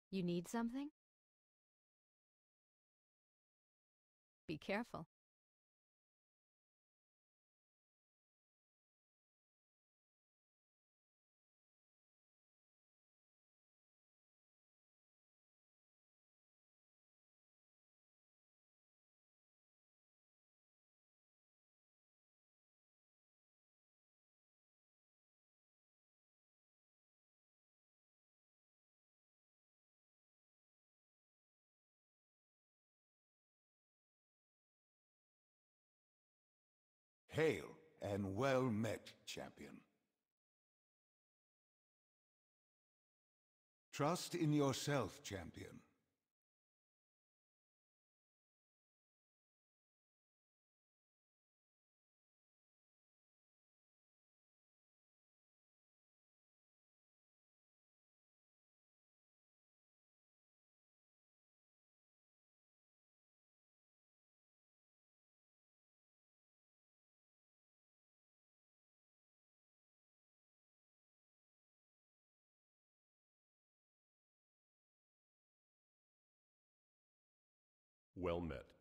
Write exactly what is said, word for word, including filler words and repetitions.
You need something? Be careful. Hail, and well met, champion. Trust in yourself, champion. Well met.